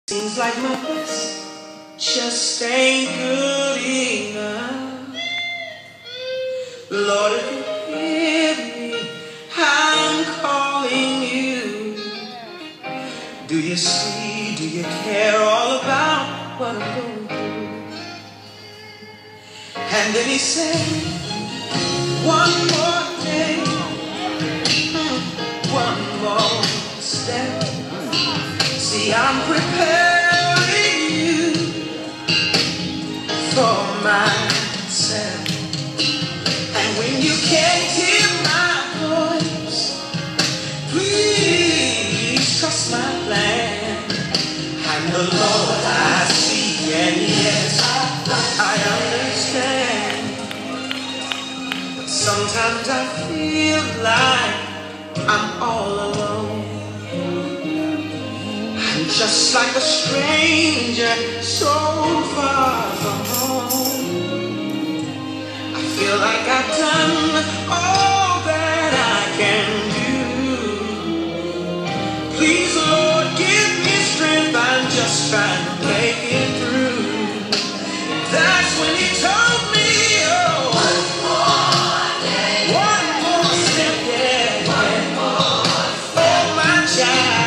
Seems like my best just ain't good enough. Lord, if you hear me, I'm calling you. Do you see, do you care all about what I'm going through? And then he said, one more day, one more step. See, I'm preparing you for myself. And when you can't hear my voice, please trust my plan. I'm the Lord I see, and yes, I understand. But sometimes I feel like I'm all alone. Just like a stranger so far from home. I feel like I've done all that I can do. Please, Lord, give me strength. I'm just trying to make it through. That's when he told me, oh, one more day, one more step, yeah, one more step. Oh, my child.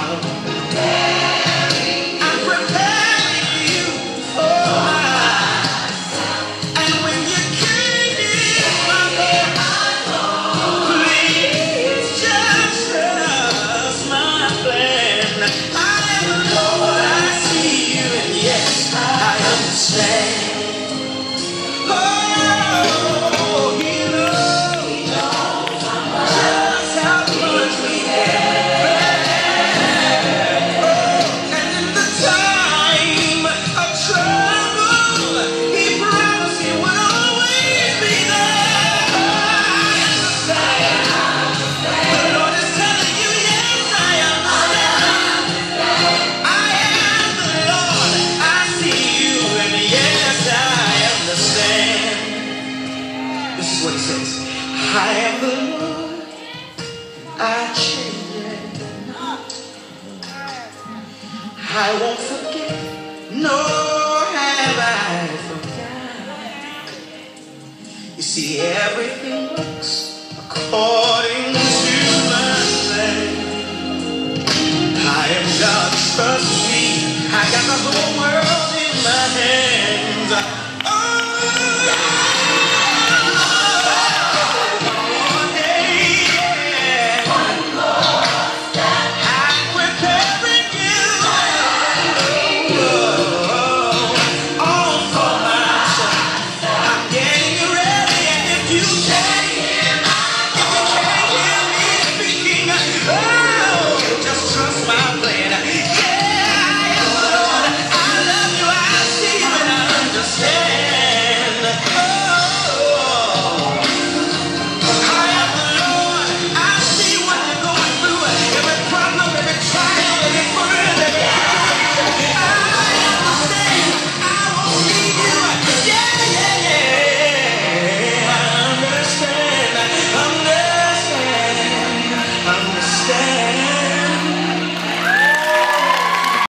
I am the Lord, I change not. I won't forget, nor have I forgotten. You see, everything looks according to my plan. I am God, trust me, I got the whole world in my hands. Oh,